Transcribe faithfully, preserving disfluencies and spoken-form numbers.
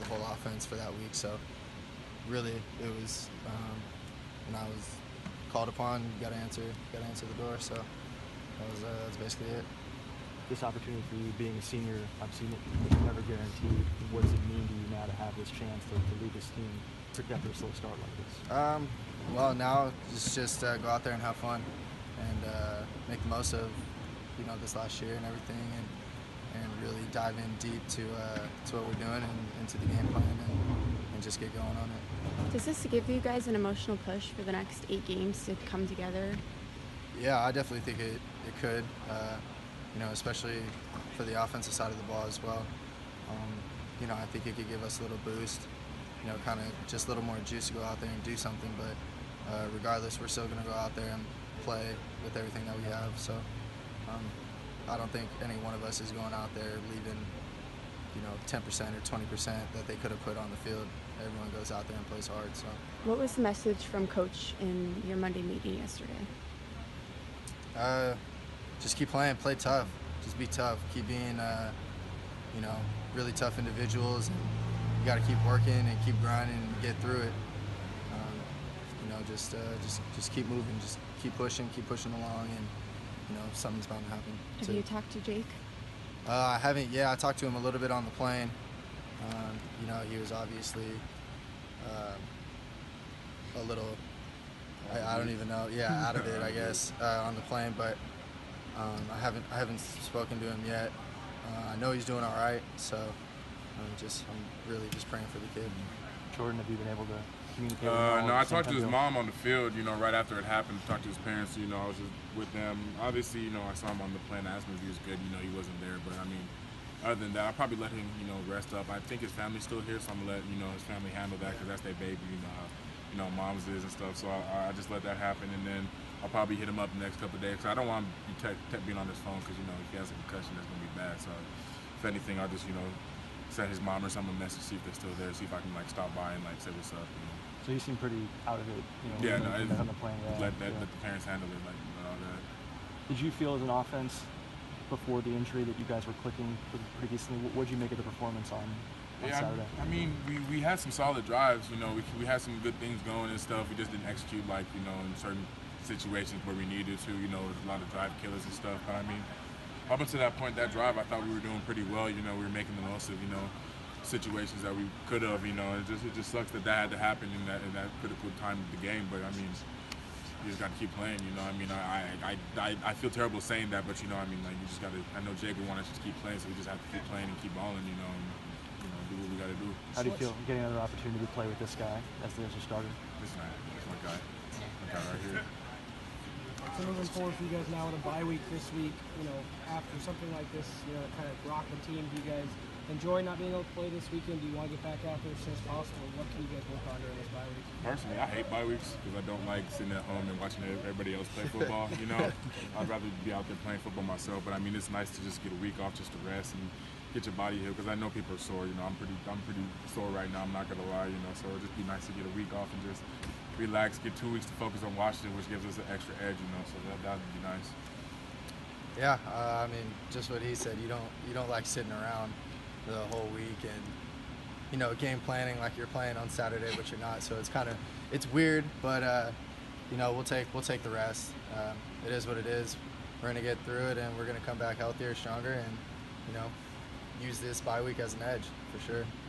the whole offense for that week. So really, it was um, when I was called upon, you got to answer, got to answer the door. So that was uh, that's basically it. This opportunity for you, being a senior, obviously it's never guaranteed. What does it mean to you now to have this chance to, to lead this team, particularly after a slow start like this? Um, well, now it's just uh, go out there and have fun, and uh, make the most of you know this last year and everything, and and really dive in deep to uh, to what we're doing and into the game plan, and, and just get going on it. Does this give you guys an emotional push for the next eight games to come together? Yeah, I definitely think it it could. Uh, you know, especially for the offensive side of the ball as well. Um, you know, I think it could give us a little boost, you know, kind of just a little more juice to go out there and do something. But uh, regardless, we're still going to go out there and play with everything that we have. So um, I don't think any one of us is going out there leaving, you know, ten percent or twenty percent that they could have put on the field. Everyone goes out there and plays hard. So. What was the message from Coach in your Monday meeting yesterday? Uh, just keep playing, play tough. Just be tough. Keep being, uh, you know, really tough individuals. And you got to keep working and keep grinding and get through it. Um, you know, just, uh, just, just keep moving. Just keep pushing, keep pushing along, and you know, something's bound to happen. Have too. you talked to Jake? Uh, I haven't. Yeah, I talked to him a little bit on the plane. Um, you know, he was obviously uh, a little. I, I don't even know. Yeah, out of it, I guess, uh, on the plane. But um, I haven't. I haven't spoken to him yet. Uh, I know he's doing all right. So I'm just. I'm really just praying for the kid. Jordan, have you been able to communicate? With Uh, him no, all I talked to his deal? mom on the field, you know, right after it happened. Talked to his parents, you know, I was just with them. Obviously, you know, I saw him on the plane. I asked him if he was good. You know, he wasn't there. But, I mean, other than that, I'll probably let him, you know, rest up. I think his family's still here, so I'm going to let, you know, his family handle that because that's their baby, you know, how, you know, mom's is and stuff. So I, I just let that happen. And then I'll probably hit him up the next couple of days because I don't want him to be te- te- being on his phone because, you know, if he has a concussion, that's going to be bad. So if anything, I'll just, you know, send his mom or someone a message, see if they're still there, see if I can, like, stop by and, like, say what's up, you know. So you seem pretty out of it, you know, Yeah, when no, you it's- on the plane. Yeah, Let, that, yeah. let the parents handle it, like, all that. Did you feel as an offense before the injury that you guys were clicking pretty, pretty decently? What did you make of the performance on, on Yeah, Saturday? I, I mean, we, we had some solid drives, you know, we, we had some good things going and stuff. We just didn't execute, like, you know, in certain situations where we needed to, you know, there's a lot of drive killers and stuff. But, I mean, up until that point, that drive, I thought we were doing pretty well. You know, we were making the most of, you know, situations that we could have, you know. It just it just sucks that that had to happen in that in that critical time of the game. But I mean, you just got to keep playing. You know, I mean, I I, I I feel terrible saying that, but you know, I mean, like you just got to. I know Jake would want us to keep playing, so we just have to keep playing and keep balling. You know, and you know, do what we got to do. How do you feel getting another opportunity to play with this guy as the as your starter? This man, that's my guy, my guy right here. So moving forward for you guys now in a bye week this week, you know, after something like this, you know, kind of rock the team, do you guys enjoy not being able to play this weekend? Do you want to get back out there as soon as possible? What can you guys work on during this bye week? Personally, I hate bye weeks because I don't like sitting at home and watching everybody else play football. You know, I'd rather be out there playing football myself. But I mean, it's nice to just get a week off, just to rest and get your body healed. Because I know people are sore. You know, I'm pretty, I'm pretty sore right now. I'm not gonna lie. You know, so it'd just be nice to get a week off and just relax, get two weeks to focus on Washington, which gives us an extra edge. You know, so that that would be nice. Yeah, uh, I mean, just what he said. You don't you don't like sitting around the whole week and, you know, game planning like you're playing on Saturday, but you're not. So it's kind of, it's weird, but, uh, you know, we'll take we'll take the rest. Um, it is what it is. We're going to get through it, and we're going to come back healthier, stronger, and, you know, use this bye week as an edge, for sure.